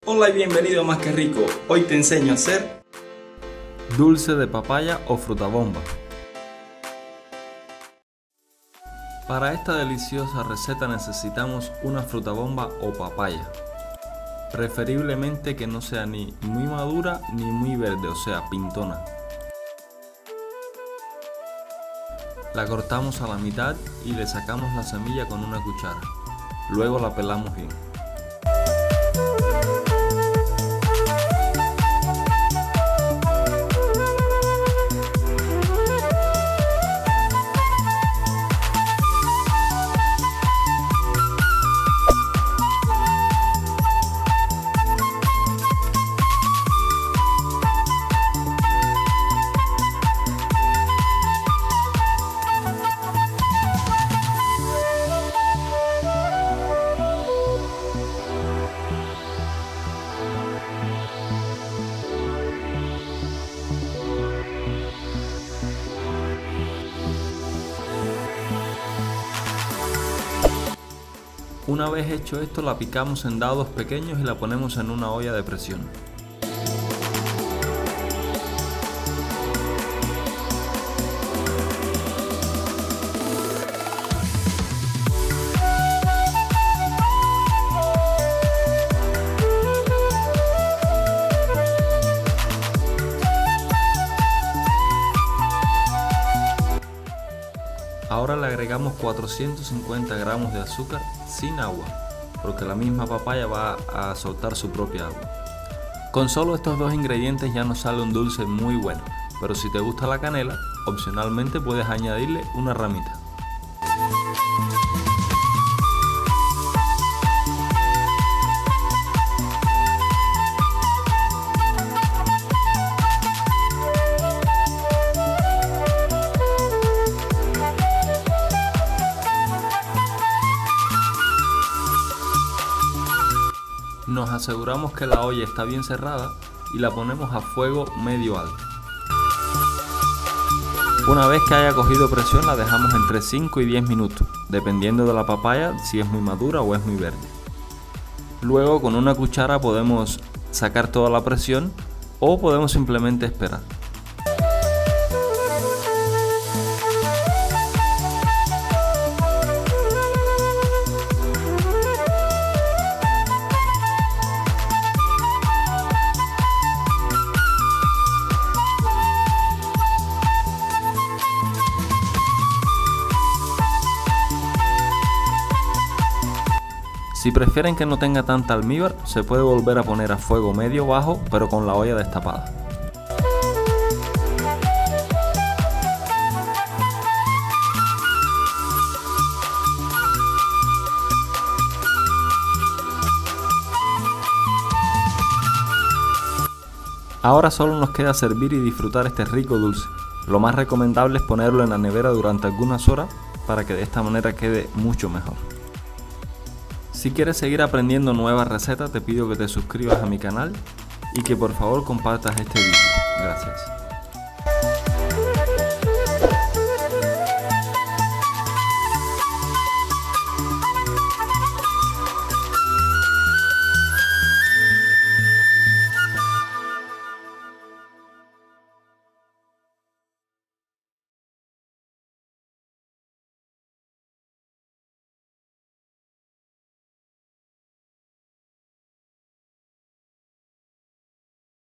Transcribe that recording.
Hola y bienvenido a Más que Rico. Hoy te enseño a hacer dulce de papaya o frutabomba. Para esta deliciosa receta necesitamos una frutabomba o papaya. Preferiblemente que no sea ni muy madura ni muy verde, o sea, pintona. La cortamos a la mitad y le sacamos la semilla con una cuchara. Luego la pelamos bien. Una vez hecho esto, la picamos en dados pequeños y la ponemos en una olla de presión. Ahora le agregamos 450 gramos de azúcar sin agua, porque la misma papaya va a soltar su propia agua. Con solo estos dos ingredientes ya nos sale un dulce muy bueno, pero si te gusta la canela, opcionalmente puedes añadirle una ramita. Nos aseguramos que la olla está bien cerrada y la ponemos a fuego medio alto. Una vez que haya cogido presión la dejamos entre 5 y 10 minutos, dependiendo de la papaya si es muy madura o es muy verde. Luego con una cuchara podemos sacar toda la presión o podemos simplemente esperar. Si prefieren que no tenga tanta almíbar, se puede volver a poner a fuego medio bajo, pero con la olla destapada. Ahora solo nos queda servir y disfrutar este rico dulce. Lo más recomendable es ponerlo en la nevera durante algunas horas para que de esta manera quede mucho mejor. Si quieres seguir aprendiendo nuevas recetas, te pido que te suscribas a mi canal y que por favor compartas este vídeo. Gracias.